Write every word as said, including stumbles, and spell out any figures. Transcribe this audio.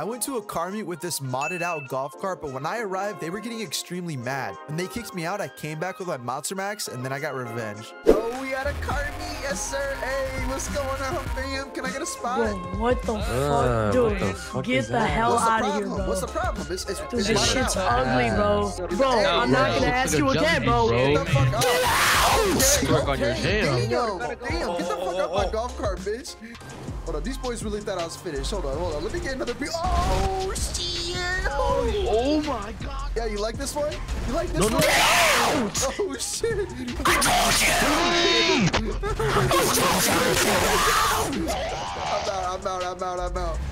I went to a car meet with this modded out golf cart, but when I arrived, they were getting extremely mad. When they kicked me out, I came back with my Monster Max, and then I got revenge. Oh, we had a car meet, yes sir. Hey, what's going on, fam? Can I get a spot? Bro, what the Uh, fuck, dude? what the fuck Get is the that? hell What's the out of problem? here, bro. What's the problem? It's, it's, Dude, it's this modded shit's out. ugly, bro. Bro, Hey, I'm not bro. gonna ask you Look at again, Jumpy, bro. bro. Get the fuck up. Okay, Squirt on your okay, tail. Damn, damn, get the fuck up my golf cart, bitch. Hold on, these boys really thought I was finished. Hold on, hold on. Let me get another beat. Oh, shit. Oh, Oh my god. yeah, you like this one? You like this No, no, one? no. Oh, shit. I'm out, I'm out, I'm out, I'm out.